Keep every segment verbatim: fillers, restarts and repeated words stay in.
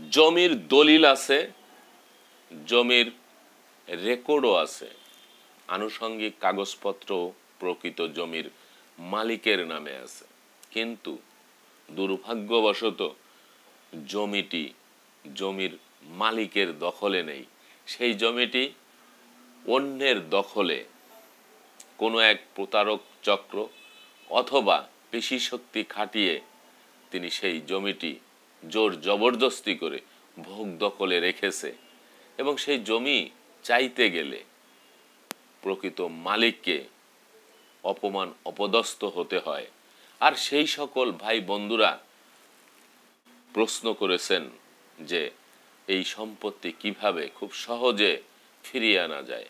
জমির দলিল আছে, জমির রেকর্ডও আছে, আনুষঙ্গিক কাগজপত্র প্রকৃত জমির মালিকের নামে আছে, কিন্তু দুর্ভাগ্যবশত জমিটি জমির মালিকের দখলে নেই। সেই জমিটি অন্যের দখলে কোনো এক প্রতারক চক্র অথবা পেশি শক্তি খাটিয়ে তিনি সেই জমিটি জোর জবরদস্তি করে ভোগ দখলে রেখেছে এবং সেই জমি চাইতে গেলে প্রকৃত মালিককে অপমান অপদস্থ হতে হয়। আর সেই সকল ভাই বন্ধুরা প্রশ্ন করেছেন যে এই সম্পত্তি কিভাবে খুব সহজে ফিরিয়ে আনা যায়,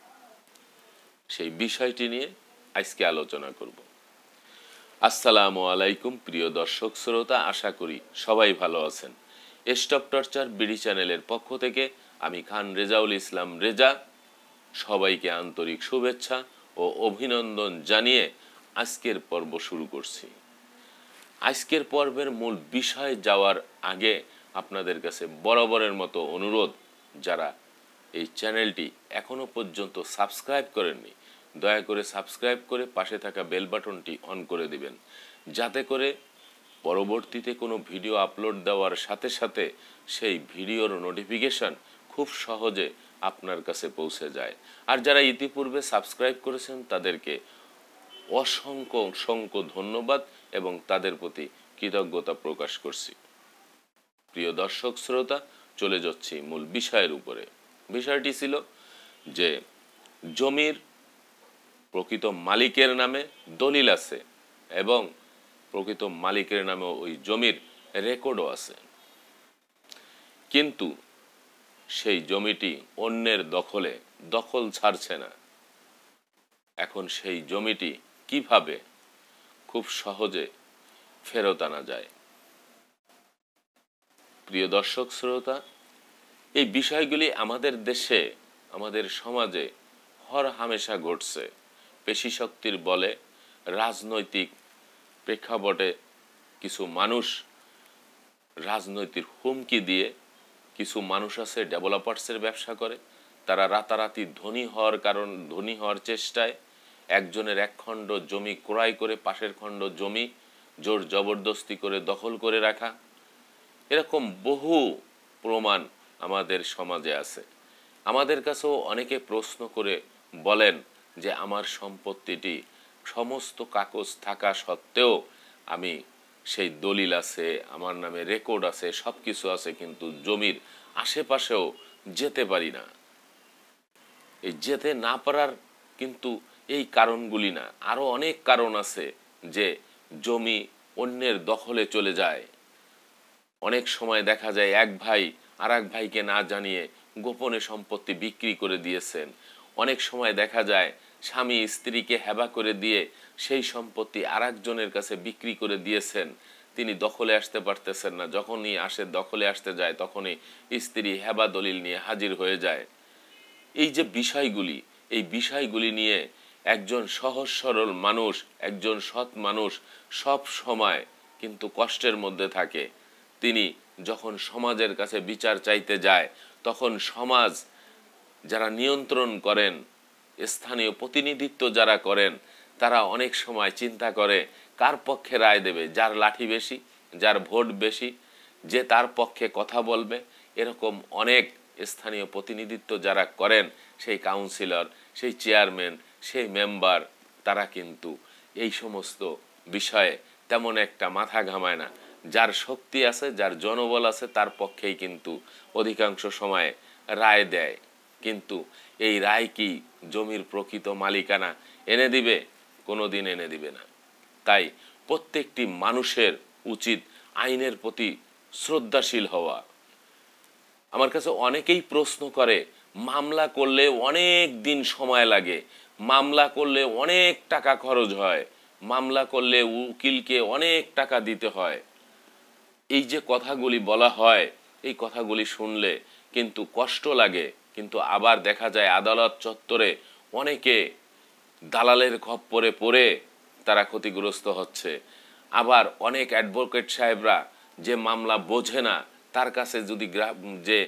সেই বিষয়টি নিয়ে আজকে আলোচনা করব। আসসালামু আলাইকুম প্রিয় দর্শক শ্রোতা, আশা করি সবাই ভালো আছেন। স্টপ টর্চার বিডি চ্যানেলের পক্ষ থেকে আমি খান রেজাউল ইসলাম রেজা সবাইকে আন্তরিক শুভেচ্ছা ও অভিনন্দন জানিয়ে আজকের পর্ব শুরু করছি। আজকের পর্বের মূল বিষয়ে যাওয়ার আগে আপনাদের কাছে বরাবরের মতো অনুরোধ, যারা এই চ্যানেলটি এখনো পর্যন্ত সাবস্ক্রাইব করেননি দয়া করে সাবস্ক্রাইব করে পাশে থাকা বেল বাটনটি অন করে দিবেন, যাতে করে পরবর্তীতে কোনো ভিডিও আপলোড দেওয়ার সাথে সাথে সেই ভিডিওর নোটিফিকেশন খুব সহজে আপনার কাছে পৌঁছে যায়। আর যারা ইতিপূর্বে সাবস্ক্রাইব করেছেন তাদেরকে অসংখ্য অসংখ্য ধন্যবাদ এবং তাদের প্রতি কৃতজ্ঞতা প্রকাশ করছি। প্রিয় দর্শক শ্রোতা, চলে যাচ্ছি মূল বিষয়ের উপরে। বিষয়টি ছিল যে জমির প্রকৃত মালিকের নামে দলিল আছে এবং প্রকৃত মালিকের নামে ওই জমির রেকর্ডও আছে, কিন্তু সেই জমিটি অন্যের দখলে দখল ছাড়ছে না। এখন সেই জমিটি কিভাবে খুব সহজে ফেরত আনা যায়? প্রিয় দর্শক শ্রোতা, এই বিষয়গুলি আমাদের দেশে আমাদের সমাজে হর হামেশা ঘটছে। পেশি শক্তির বলে রাজনৈতিক প্রেক্ষাপটে কিছু মানুষ রাজনৈতিক হুমকি দিয়ে কিছু মানুষ আছে ডেভেলপার্সের ব্যবসা করে, তারা রাতারাতি ধনী হওয়ার কারণ ধনী হওয়ার চেষ্টায় একজনের এক খণ্ড জমি ক্রয় করে পাশের খণ্ড জমি জোর জবরদস্তি করে দখল করে রাখা, এরকম বহু প্রমাণ আমাদের সমাজে আছে। আমাদের কাছেও অনেকে প্রশ্ন করে বলেন যে আমার সম্পত্তিটি সমস্ত কাগজ থাকা সত্ত্বেও আমি সেই দলিল আছে, আমার নামে রেকর্ড আছে, সব কিছু আছে, কিন্তু জমির আশেপাশেও যেতে পারি না। এই যেতে না পারার কিন্তু এই কারণগুলি না, আরো অনেক কারণ আছে যে জমি অন্যের দখলে চলে যায়। অনেক সময় দেখা যায় এক ভাই আর এক ভাইকে না জানিয়ে গোপনে সম্পত্তি বিক্রি করে দিয়েছেন। অনেক সময় দেখা যায় স্বামী স্ত্রীকে হেবা করে দিয়ে সেই সম্পত্তি আর একজনের কাছে বিক্রি করে দিয়েছেন, তিনি দখলে আসতে পারতেছেন না। যখনই আসে দখলে আসতে যায় তখনই স্ত্রী হেবা দলিল নিয়ে হাজির হয়ে যায়। এই যে বিষয়গুলি, এই বিষয়গুলি নিয়ে একজন সহজ সরল মানুষ, একজন সৎ মানুষ সব সময় কিন্তু কষ্টের মধ্যে থাকে। তিনি যখন সমাজের কাছে বিচার চাইতে যায় তখন সমাজ যারা নিয়ন্ত্রণ করেন, স্থানীয় প্রতিনিধিত্ব যারা করেন, তারা অনেক সময় চিন্তা করে কার পক্ষে রায় দেবে, যার লাঠি বেশি, যার ভোট বেশি, যে তার পক্ষে কথা বলবে। এরকম অনেক স্থানীয় প্রতিনিধিত্ব যারা করেন, সেই কাউন্সিলর, সেই চেয়ারম্যান, সেই মেম্বার, তারা কিন্তু এই সমস্ত বিষয়ে তেমন একটা মাথা ঘামায় না। যার শক্তি আছে, যার জনবল আছে, তার পক্ষেই কিন্তু অধিকাংশ সময়ে রায় দেয়। কিন্তু এই রায় কি জমির প্রকৃত মালিকানা এনে দিবে? কোনোদিন এনে দিবে না। তাই প্রত্যেকটি মানুষের উচিত আইনের প্রতি শ্রদ্ধাশীল হওয়া। আমার কাছে অনেকেই প্রশ্ন করে, মামলা করলে অনেক দিন সময় লাগে, মামলা করলে অনেক টাকা খরচ হয়, মামলা করলে উকিলকে অনেক টাকা দিতে হয়। এই যে কথাগুলি বলা হয়, এই কথাগুলি শুনলে কিন্তু কষ্ট লাগে, কিন্তু আবার দেখা যায় আদালত চত্বরে অনেকে দালালের খপ্পরে পড়ে তারা ক্ষতিগ্রস্ত হচ্ছে। আবার অনেক অ্যাডভোকেট সাহেবরা যে মামলা বোঝে না, তার কাছে যদি যে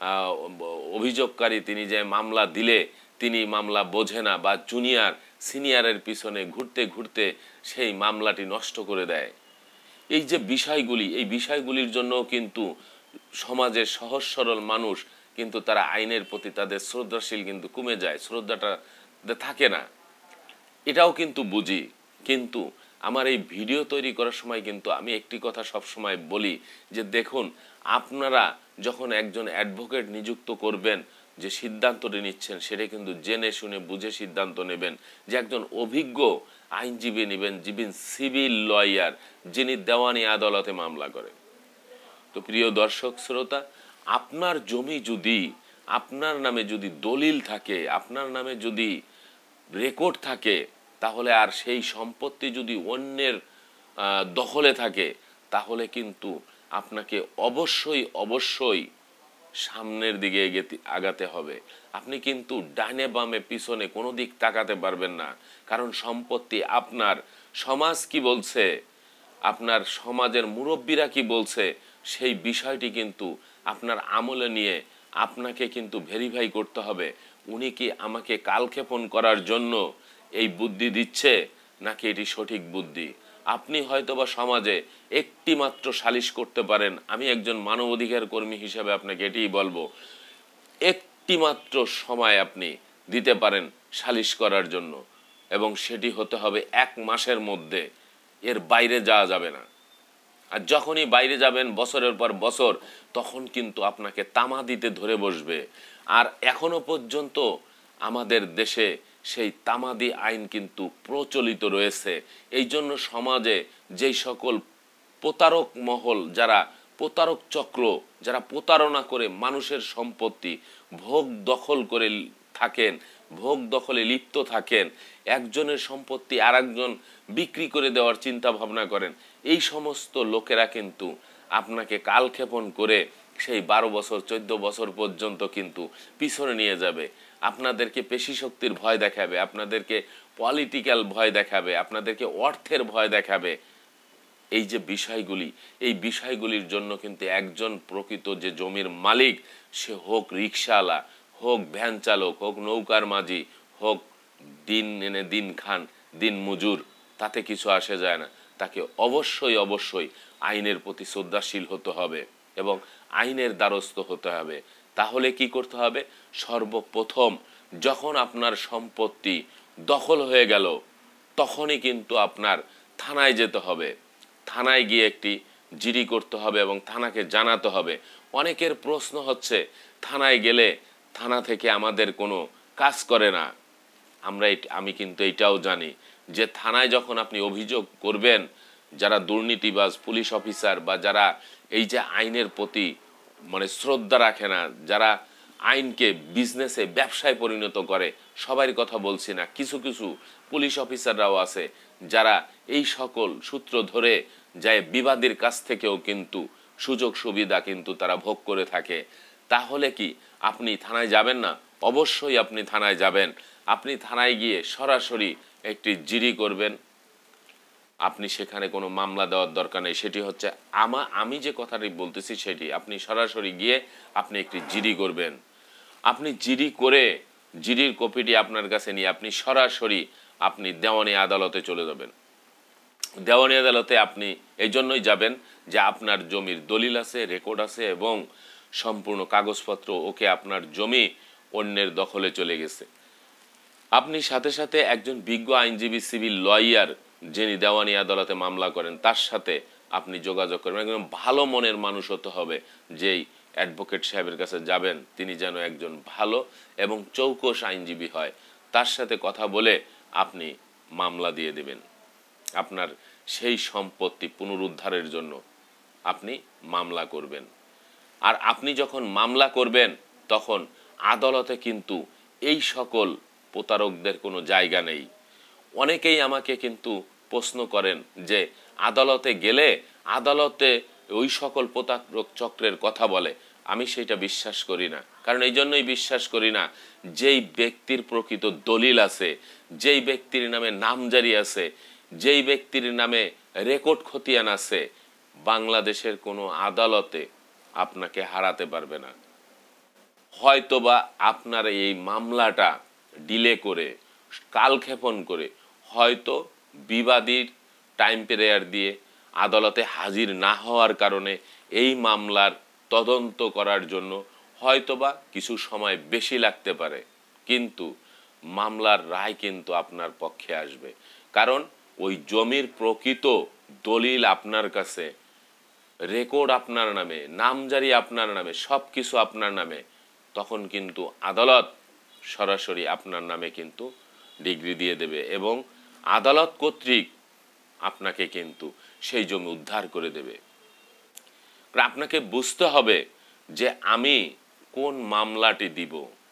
অভিযোগকারী তিনি যে মামলা দিলে তিনি মামলা বোঝে না বা জুনিয়র সিনিয়রের পিছনে ঘুরতে ঘুরতে সেই মামলাটি নষ্ট করে দেয়। এই যে বিষয়গুলি, এই বিষয়গুলির জন্য কিন্তু সমাজের সহজ সরল মানুষ কিন্তু তারা আইনের প্রতি তাদের শ্রদ্ধাশীল কিন্তু কমে যায়, শ্রদ্ধাটা থাকে না। এটাও কিন্তু বুঝি, কিন্তু আমার এই ভিডিও তৈরি করার সময় কিন্তু আমি একটি কথা সব সময় বলি যে দেখুন, আপনারা যখন একজন অ্যাডভোকেট নিযুক্ত করবেন, যে সিদ্ধান্তটি নিচ্ছেন সেটা কিন্তু জেনে শুনে বুঝে সিদ্ধান্ত নেবেন, যে একজন অভিজ্ঞ আইনজীবী নেবেন, যিনি সিভিল লয়ার, যিনি দেওয়ানি আদালতে মামলা করেন। তো প্রিয় দর্শক শ্রোতা, আপনার জমি যদি আপনার নামে যদি দলিল থাকে, আপনার নামে যদি রেকর্ড থাকে, তাহলে আর সেই সম্পত্তি যদি অন্যের দখলে থাকে, তাহলে কিন্তু আপনাকে অবশ্যই অবশ্যই সামনের দিকে আগাতে হবে। আপনি কিন্তু ডানে বামে পিছনে কোনো দিক তাকাতে পারবেন না, কারণ সম্পত্তি আপনার। সমাজ কি বলছে, আপনার সমাজের মুরব্বীরা কি বলছে, সেই বিষয়টি কিন্তু আপনার আমলে নিয়ে আপনাকে কিন্তু ভেরিফাই করতে হবে। উনি কি আমাকে কালক্ষেপণ করার জন্য এই বুদ্ধি দিচ্ছে, নাকি এটি সঠিক বুদ্ধি? আপনি হয়তোবা সমাজে একটি মাত্র সালিশ করতে পারেন, আমি একজন মানবাধিকার কর্মী হিসেবে আপনাকে এটিই বলবো, একটি মাত্র সময় আপনি দিতে পারেন সালিশ করার জন্য, এবং সেটি হতে হবে এক মাসের মধ্যে, এর বাইরে যাওয়া যাবে না। আর যখনই বাইরে যাবেন বছরের পর বছর, তখন কিন্তু আপনাকে তামা দিতে ধরে বসবে। আর এখনো পর্যন্ত আমাদের দেশে সেই তামাদি আইন কিন্তু প্রচলিত রয়েছে। এই জন্য সমাজে যেই সকল প্রতারক মহল, যারা প্রতারক চক্র, যারা প্রতারণা করে মানুষের সম্পত্তি ভোগ দখল করে থাকেন, ভোগ দখলে লিপ্ত থাকেন, একজনের সম্পত্তি আর একজন বিক্রি করে দেওয়ার চিন্তা ভাবনা করেন, এই সমস্ত লোকেরা কিন্তু আপনাকে কালক্ষেপণ করে সেই বারো বছর চোদ্দ বছর পর্যন্ত কিন্তু পিছনে নিয়ে যাবে। আপনাদেরকে পেশি শক্তির ভয় দেখাবে, আপনাদেরকে পলিটিক্যাল ভয় দেখাবে, আপনাদেরকে অর্থের ভয় দেখাবে। এই যে বিষয়গুলি, এই বিষয়গুলির জন্য কিন্তু একজন প্রকৃত যে জমির মালিক, সে হোক রিক্সাওয়ালা, হোক ভ্যান চালক, হোক নৌকার মাঝি, হোক দিন এনে দিন খান, দিন মজুর, তাতে কিছু আসে যায় না। তাকে অবশ্যই অবশ্যই আইনের প্রতি শ্রদ্ধাশীল হতে হবে এবং আইনের দ্বারস্থ হতে হবে। তাহলে কি করতে হবে? সর্বপ্রথম যখন আপনার সম্পত্তি দখল হয়ে গেল, তখনই কিন্তু আপনার থানায় যেতে হবে। থানায় গিয়ে একটি জিডি করতে হবে এবং থানাকে জানাতে হবে। অনেকের প্রশ্ন হচ্ছে, থানায় গেলে থানা থেকে আমাদের কোনো কাজ করে না। আমরা আমি কিন্তু এটাও জানি যে থানায় যখন আপনি অভিযোগ করবেন, যারা দুর্নীতিবাজ পুলিশ অফিসার বা যারা এই যে আইনের প্রতি মানে শ্রদ্ধা রাখে না, যারা আইনকে বিজনেসে ব্যবসায় পরিণত করে, সবার কথা বলছি না, কিছু কিছু পুলিশ অফিসাররাও আছে যারা এই সকল সূত্র ধরে যায় বিবাদীর কাছ থেকেও কিন্তু সুযোগ সুবিধা কিন্তু তারা ভোগ করে থাকে। তাহলে কি আপনি থানায় যাবেন না? অবশ্যই আপনি থানায় যাবেন। আপনি থানায় গিয়ে সরাসরি একটি জিডি করবেন। আপনি সেখানে কোনো মামলা দেওয়ার দরকার নেই। সেটি হচ্ছে আমা আমি যে কথাটি বলতেছি সেটি, আপনি সরাসরি গিয়ে আপনি একটি জিডি করবেন। আপনি জিডি করে জিডির কপিটি আপনার কাছে নিয়ে আপনি সরাসরি আপনি দেওয়ানি আদালতে চলে যাবেন। দেওয়ানি আদালতে আপনি এই জন্যই যাবেন যে আপনার জমির দলিল আছে, রেকর্ড আছে এবং সম্পূর্ণ কাগজপত্র ওকে, আপনার জমি অন্যের দখলে চলে গেছে। আপনি সাথে সাথে একজন বিজ্ঞ আইনজীবী সিভিল লয়ার যিনি দেওয়ানি আদালতে মামলা করেন, তার সাথে আপনি যোগাযোগ করবেন। একদম ভালো মনের মানুষ হতে হবে। যেই অ্যাডভোকেট সাহেবের কাছে যাবেন তিনি যেন একজন ভালো এবং চৌকস আইনজীবী হয়। তার সাথে কথা বলে আপনি মামলা দিয়ে দেবেন। আপনার সেই সম্পত্তি পুনরুদ্ধারের জন্য আপনি মামলা করবেন। আর আপনি যখন মামলা করবেন তখন আদালতে কিন্তু এই সকল প্রতারকদের কোনো জায়গা নেই। অনেকেই আমাকে কিন্তু প্রশ্ন করেন যে আদালতে গেলে আদালতে ওই সকল প্রতারক চক্রের কথা বলে। আমি সেটা বিশ্বাস করি না। কারণ এই জন্যই বিশ্বাস করি না, যেই ব্যক্তির প্রকৃত দলিল আছে, যেই ব্যক্তির নামে নামজারি আছে, যেই ব্যক্তির নামে রেকর্ড খতিয়ান আছে, বাংলাদেশের কোনো আদালতে আপনাকে হারাতে পারবে না। হয়তোবা আপনার এই মামলাটা ডিলে করে, কালক্ষেপণ করে, হয়তো বিবাদীর টাইম পিরিয়ড দিয়ে আদালতে হাজির না হওয়ার কারণে এই মামলার তদন্ত করার জন্য হয়তোবা কিছু সময় বেশি লাগতে পারে, কিন্তু মামলার রায় কিন্তু আপনার পক্ষে আসবে। কারণ ওই জমির প্রকৃত দলিল আপনার কাছে, রেকর্ড আপনার নামে, নামজারি আপনার নামে, সব কিছু আপনার নামে, তখন কিন্তু আদালত সরাসরি আপনার নামে কিন্তু ডিগ্রি দিয়ে দেবে এবং আদালত কর্তৃক আপনাকে কিন্তু সেই জমি উদ্ধার করে দেবে। আপনাকে বুঝতে হবে যে আমি কোন মামলাটি দিব।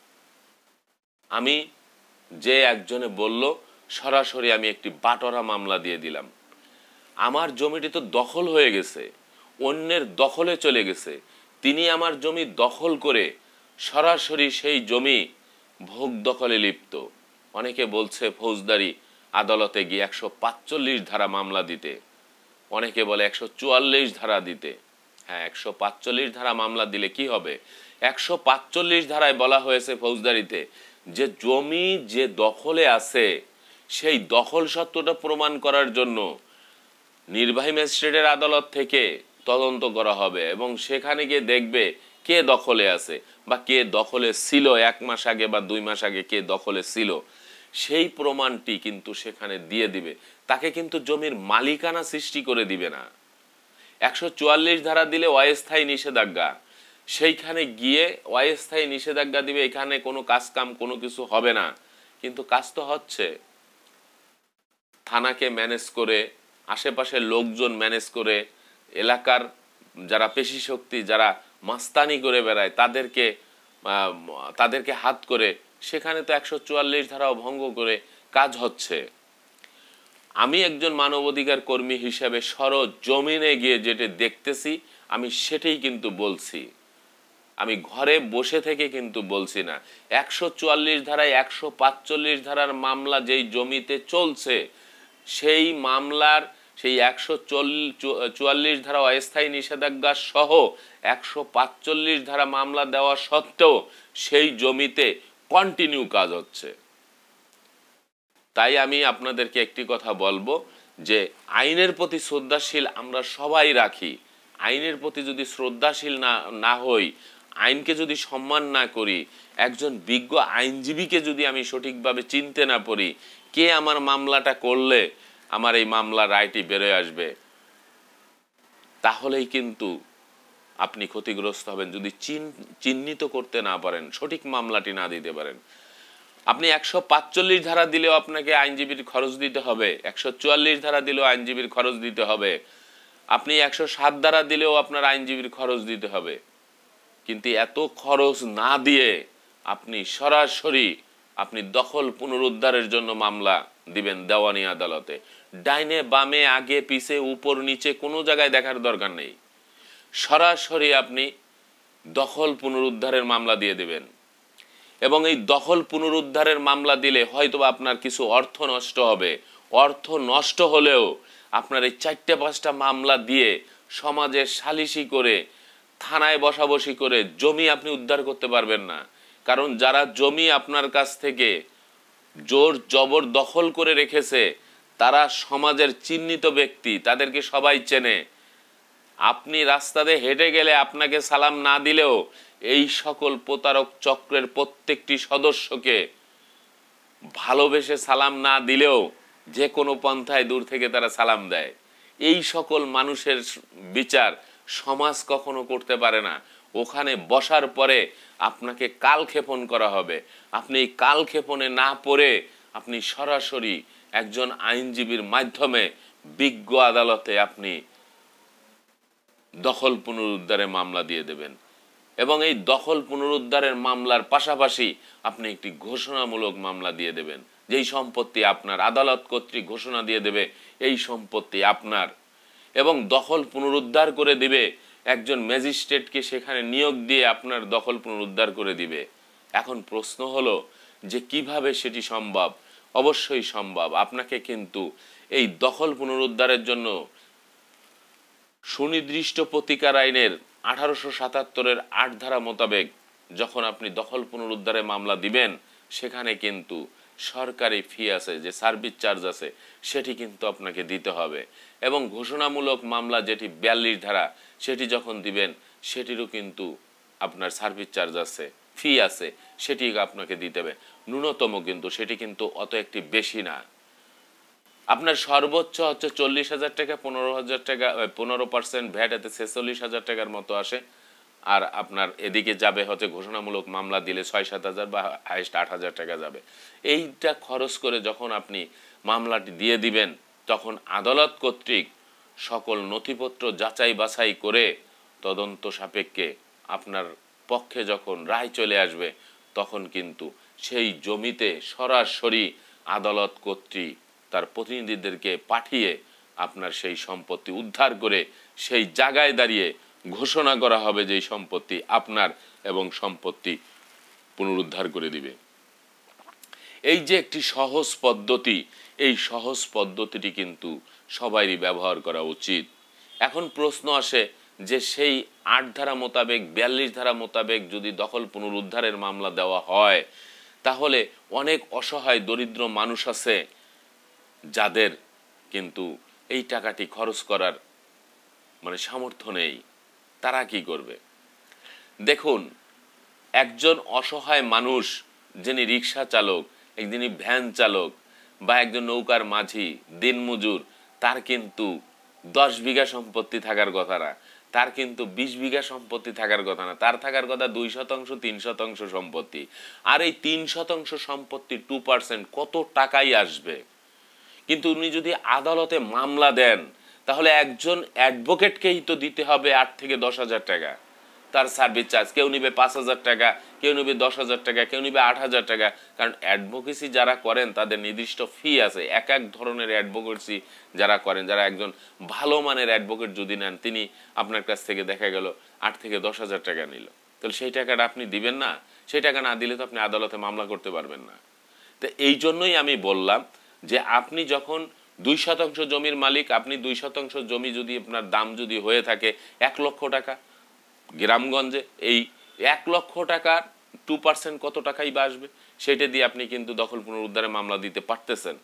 আমি যে একজনে বলল সরাসরি আমি একটি বাটোয়ারা মামলা দিয়ে দিলাম, আমার জমিটি তো দখল হয়ে গেছে, অন্যের দখলে চলে গেছে, তিনি আমার জমি দখল করে সরাসরি সেই জমি ভোগ দখলে লিপ্ত। অনেকে বলছে ফৌজদারি আদালতে গিয়ে একশো পাঁচচল্লিশ ধারা মামলা দিতে, অনেকে বলে একশো চুয়াল্লিশ ধারা দিতে। হ্যাঁ, একশো পাঁচচল্লিশ ধারা মামলা দিলে কি হবে? একশো পাঁচচল্লিশ ধারায় বলা হয়েছে ফৌজদারিতে যে জমি যে দখলে আছে সেই দখল সত্যটা প্রমাণ করার জন্য নির্বাহী ম্যাজিস্ট্রেটের আদালত থেকে তদন্ত করা হবে এবং সেখানে গিয়ে দেখবে কে দখলে আছে বা কে দখলে ছিল, এক মাস আগে বা দুই মাস আগে কে দখলে ছিল, সেই প্রমাণটি কিন্তু সেখানে দিয়ে দিবে। তাকে কিন্তু জমির মালিকানা সৃষ্টি করে দিবে না। একশো চুয়াল্লিশ ধারা দিলে অস্থায়ী নিষেধাজ্ঞা, সেইখানে গিয়ে অস্থায়ী নিষেধাজ্ঞা দিবে, এখানে কোনো কাজ কাম কোনো কিছু হবে না, কিন্তু কাজ তো হচ্ছে। থানাকে ম্যানেজ করে, আশেপাশের লোকজন ম্যানেজ করে, এলাকার যারা পেশি শক্তি, যারা মাস্তানি করে বেড়ায় তাদেরকে তাদেরকে হাত করে সেখানে তো একশো চুয়াল্লিশ ধারাও ভঙ্গ করে কাজ হচ্ছে। আমি একজন মানবাধিকার কর্মী হিসেবে সরজমিনে গিয়ে যেটা দেখতেছি আমি সেটাই কিন্তু বলছি, আমি ঘরে বসে থেকে কিন্তু বলছি না। একশো চুয়াল্লিশ ধারায় একশো পাঁচচল্লিশ ধারার মামলা যেই জমিতে চলছে সেই মামলার সেই একশো চুয়াল্লিশ ধারা অস্থায়ী নিষেধাজ্ঞা সহ একশো পাঁচচল্লিশ ধারা মামলা দেওয়া সত্ত্বেও সেই জমিতে কন্টিনিউ কাজ হচ্ছে। তাই আমি আপনাদেরকে একটি কথা বলবো যে আইনের প্রতি শ্রদ্ধাশীল আমরা সবাই রাখি। আইনের প্রতি যদি শ্রদ্ধাশীল না না হই, আইনকে যদি সম্মান না করি, একজন বিজ্ঞ আইনজীবীকে যদি আমি সঠিকভাবে চিনতে না পারি, কে আমার মামলাটা করলে আমার এই মামলা রায়টি বেরোয় আসবে, তাহলেই কিন্তু আপনি ক্ষতিগ্রস্ত হবেন। যদি চিহ্নিত করতে না পারেন, সঠিক মামলাটি না দিতে পারেন, আপনি একশো পাঁচচল্লিশ ধারা দিলেও আপনাকে আইনজীবীর খরচ দিতে হবে, একশো চুয়াল্লিশ ধারা দিলেও আইনজীবীর খরচ দিতে হবে, আপনি একশো সাত ধারা দিলেও আপনার আইনজীবীর খরচ দিতে হবে। কিন্তু এত খরচ না দিয়ে আপনি সরাসরি আপনি দখল পুনরুদ্ধারের জন্য মামলা দিবেন দেওয়ানি আদালতে, ডাইনে বামে আগে পিছে উপর নিচে কোনো জায়গায় দেখার দরকার নেই, সরাসরি আপনি দখল পুনরুদ্ধারের মামলা দিয়ে দেবেন। এবং এই দখল পুনরুদ্ধারের মামলা দিলে হয়তোবা আপনার কিছু অর্থ নষ্ট হবে, অর্থ নষ্ট হলেও আপনার এই চারটে পাঁচটা মামলা দিয়ে সমাজে সালিশি করে থানায় বসাবসি করে জমি আপনি উদ্ধার করতে পারবেন না। কারণ যারা জমি আপনার কাছ থেকে জোর জবর দখল করে রেখেছে তারা সমাজের চিহ্নিত ব্যক্তি, তাদেরকে সবাই চেনে। আপনি রাস্তাতে হেঁটে গেলে আপনাকে সালাম না দিলেও এই সকল প্রতারক চক্রের প্রত্যেকটি সদস্যকে ভালোবেসে সালাম না দিলেও যে কোনো পন্থায় দূর থেকে তারা সালাম দেয়। এই সকল মানুষের বিচার সমাজ কখনো করতে পারে না। ওখানে বসার পরে আপনাকে কালক্ষেপণ করা হবে, আপনি এই কালক্ষেপণে না পড়ে আপনি সরাসরি একজন আইনজীবীর মাধ্যমে বিজ্ঞ আদালতে আপনি দখল পুনরুদ্ধারের মামলা দিয়ে দেবেন। এবং এই দখল পুনরুদ্ধারের মামলার পাশাপাশি আপনি একটি ঘোষণামূলক মামলা দিয়ে দেবেন, যেই সম্পত্তি আপনার, আদালত কর্তৃক ঘোষণা দিয়ে দেবে এই সম্পত্তি আপনার, এবং দখল পুনরুদ্ধার করে দিবে একজন ম্যাজিস্ট্রেটকে সেখানে নিয়োগ দিয়ে আপনার দখল পুনরুদ্ধার করে দিবে। এখন প্রশ্ন হলো যে কিভাবে সেটি সম্ভব? অবশ্যই সম্ভব। আপনাকে কিন্তু এই দখল পুনরুদ্ধারের জন্য সুনির্দিষ্ট প্রতিকার আইনের আঠারোশো সাতাত্তরের আট ধারা মোতাবেক যখন আপনি দখল পুনরুদ্ধারে মামলা দিবেন, সেখানে কিন্তু সরকারি ফি আছে, যে সার্ভিস চার্জ আছে, সেটি কিন্তু আপনাকে দিতে হবে। এবং ঘোষণামূলক মামলা যেটি বিয়াল্লিশ ধারা, সেটি যখন দিবেন সেটিরও কিন্তু আপনার সার্ভিস চার্জ আছে, ফি আছে, সেটি আপনাকে দিতে হবে ন্যূনতম, কিন্তু সেটি কিন্তু অত একটি বেশি না। আপনার সর্বোচ্চ হচ্ছে চল্লিশ হাজার টাকা, পনেরো হাজার টাকা, পনেরো পার্সেন্ট ভ্যাট, এতে ছেচল্লিশ হাজার টাকার মতো আসে। আর আপনার এদিকে যাবে হচ্ছে ঘোষণামূলক মামলা দিলে ছয় সাত হাজার বা হাইস্ট আট হাজার টাকা যাবে। এইটা খরচ করে যখন আপনি মামলাটি দিয়ে দিবেন, তখন আদালত কর্তৃক সকল নথিপত্র যাচাই বাছাই করে তদন্ত সাপেক্ষে আপনার পক্ষে যখন রায় চলে আসবে, তখন কিন্তু সেই জমিতে সরাসরি আদালত কর্তৃক তার প্রতিনিধিদেরকে পাঠিয়ে আপনার সেই সম্পত্তি উদ্ধার করে সেই জায়গায় দাঁড়িয়ে ঘোষণা করা হবে যে এই সম্পত্তি আপনার, এবং সম্পত্তি পুনরুদ্ধার করে দিবে। এই যে একটি সহজ পদ্ধতি, এই সহজ পদ্ধতিটি কিন্তু সবারই ব্যবহার করা উচিত। এখন প্রশ্ন আসে যে সেই আট ধারা মোতাবেক, বিয়াল্লিশ ধারা মোতাবেক যদি দখল পুনরুদ্ধারের মামলা দেওয়া হয়, তাহলে অনেক অসহায় দরিদ্র মানুষ আছে যাদের কিন্তু এই টাকাটি খরচ করার মানে সামর্থ্য নেই। তারা কি করবে? দেখুন, একজন অসহায় মানুষ, যিনি রিক্সা চালক, যিনি ভ্যান চালক, বা একজন নৌকার মাঝি, দিনমজুর, তার কিন্তু দশ বিঘা সম্পত্তি থাকার কথা না, তার কিন্তু বিশ বিঘা সম্পত্তি থাকার কথা না, তার থাকার কথা দুই শতাংশ তিন শতাংশ সম্পত্তি। আর এই তিন শতাংশ সম্পত্তি টু পার্সেন্ট কত টাকাই আসবে। কিন্তু উনি যদি আদালতে মামলা দেন, তাহলে একজন অ্যাডভোকেটকেই তো দিতে হবে আট থেকে দশ হাজার টাকা তার সার্ভিস চার্জ। কেউ নিবে পাঁচ হাজার টাকা, কেউ নিবে দশ হাজার টাকা, কেউ নিবে আট হাজার টাকা। কারণ অ্যাডভোকেসি যারা করেন তাদের নির্দিষ্ট ফি আছে। এক এক ধরনের অ্যাডভোকেসি যারা করেন, যারা একজন ভালো মানের অ্যাডভোকেট যদি নেন, তিনি আপনার কাছ থেকে দেখা গেল আট থেকে দশ হাজার টাকা নিল, তাহলে সেই টাকাটা আপনি দিবেন না? সেই টাকা না দিলে তো আপনি আদালতে মামলা করতে পারবেন না। তো এই জন্যই আমি বললাম যে আপনি যখন দুই শতাংশ জমির মালিক, আপনি দুই শতাংশ জমি যদি আপনার দাম যদি হয়ে থাকে এক লক্ষ টাকা, গ্রামগঞ্জে এই এক লক্ষ টাকার টু পার্সেন্ট কত টাকাই বা আসবে, সেটা দিয়ে আপনি কিন্তু দখল পুনরুদ্ধারে মামলা দিতে পারতেছেন।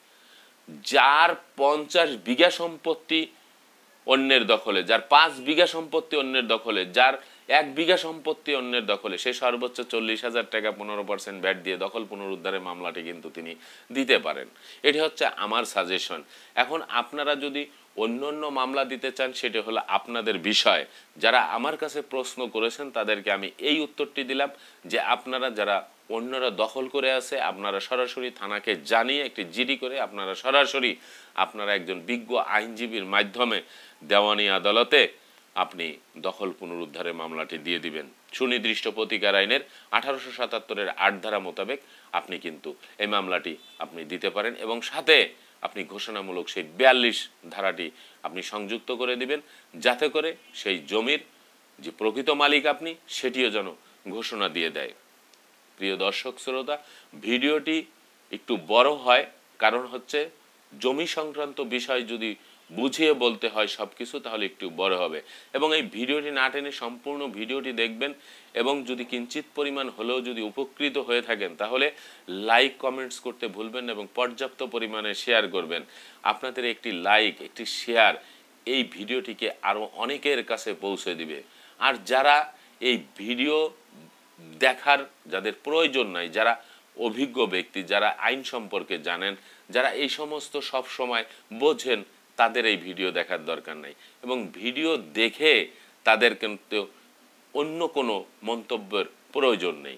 যার পঞ্চাশ বিঘা সম্পত্তি অন্যের দখলে, যার পাঁচ বিঘা সম্পত্তি অন্যের দখলে, যার এক বিঘা সম্পত্তি অন্যের দখলে, সে সর্বোচ্চ চল্লিশ হাজার টাকা পনেরো পার্সেন্ট ভ্যাট দিয়ে দখল পুনরুদ্ধারের মামলাটি কিন্তু তিনি দিতে পারেন। এটি হচ্ছে আমার সাজেশন। এখন আপনারা যদি অন্য অন্য মামলা দিতে চান, সেটা হলো আপনাদের বিষয়। যারা আমার কাছে প্রশ্ন করেছেন তাদেরকে আমি এই উত্তরটি দিলাম যে আপনারা যারা অন্যরা দখল করে আছে, আপনারা সরাসরি থানাকে জানিয়ে একটি জিডি করে আপনারা সরাসরি আপনারা একজন বিজ্ঞ আইনজীবীর মাধ্যমে দেওয়ানি আদালতে আপনি দখল পুনরুদ্ধারের মামলাটি দিয়ে দিবেন। সুনির্দিষ্ট প্রতিকার আইনের আঠারোশো সাতাত্তরের আট ধারা মোতাবেক আপনি কিন্তু এই মামলাটি আপনি দিতে পারেন, এবং সাথে আপনি ঘোষণামূলক সেই বিয়াল্লিশ ধারাটি আপনি সংযুক্ত করে দিবেন, যাতে করে সেই জমির যে প্রকৃত মালিক আপনি, সেটিও যেন ঘোষণা দিয়ে দেয়। প্রিয় দর্শক শ্রোতা, ভিডিওটি একটু বড় হয়, কারণ হচ্ছে জমি সংক্রান্ত বিষয় যদি বুঝিয়ে বলতে হয় সব কিছু, তাহলে একটু বড় হবে। এবং এই ভিডিওটি না টেনে সম্পূর্ণ ভিডিওটি দেখবেন, এবং যদি কিঞ্চিত পরিমাণ হলেও যদি উপকৃত হয়ে থাকেন, তাহলে লাইক কমেন্টস করতে ভুলবেন না, এবং পর্যাপ্ত পরিমাণে শেয়ার করবেন। আপনাদের একটি লাইক, একটি শেয়ার এই ভিডিওটিকে আরও অনেকের কাছে পৌঁছে দিবে। আর যারা এই ভিডিও দেখার যাদের প্রয়োজন নাই, যারা অভিজ্ঞ ব্যক্তি, যারা আইন সম্পর্কে জানেন, যারা এই সমস্ত সব সময় বোঝেন, তাদের এই ভিডিও দেখার দরকার নাই। এবং ভিডিও দেখে তাদের কিন্তু অন্য কোনো মন্তব্যের প্রয়োজন নেই।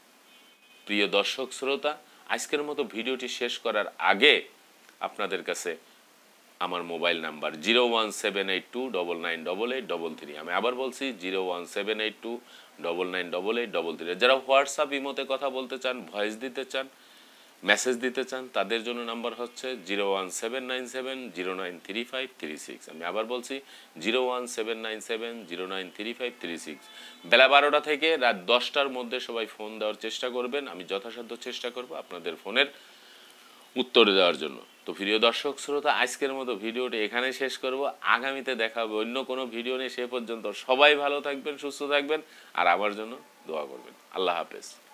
প্রিয় দর্শক শ্রোতা, আজকের মতো ভিডিওটি শেষ করার আগে আপনাদের কাছে আমার mobile number zero one seven eight two double nine double eight double three. আমি আবার বলছি zero one seven eight two double nine double eight double three. যারা হোয়াটসঅ্যাপ ইমোতে কথা বলতে চান, ভয়েস দিতে চান, মেসেজ দিতে চান, তাদের জন্য নাম্বার হচ্ছে zero one seven nine seven zero nine three five three six. আমি আবার বলছি zero one seven nine seven zero nine three five three six. বেলা বারোটা থেকে রাত দশটার মধ্যে সবাই ফোন দেওয়ার চেষ্টা করবেন। আমি যথাসাধ্য চেষ্টা করব আপনাদের ফোনের উত্তর দেওয়ার জন্য। তো প্রিয় দর্শক শ্রোতা, আজকের মতো ভিডিওটি এখানে শেষ করব। আগামীতে দেখা হবে অন্য কোনো ভিডিও নিয়ে। সে পর্যন্ত সবাই ভালো থাকবেন, সুস্থ থাকবেন, আর আমার জন্য দোয়া করবেন। আল্লাহ হাফেজ।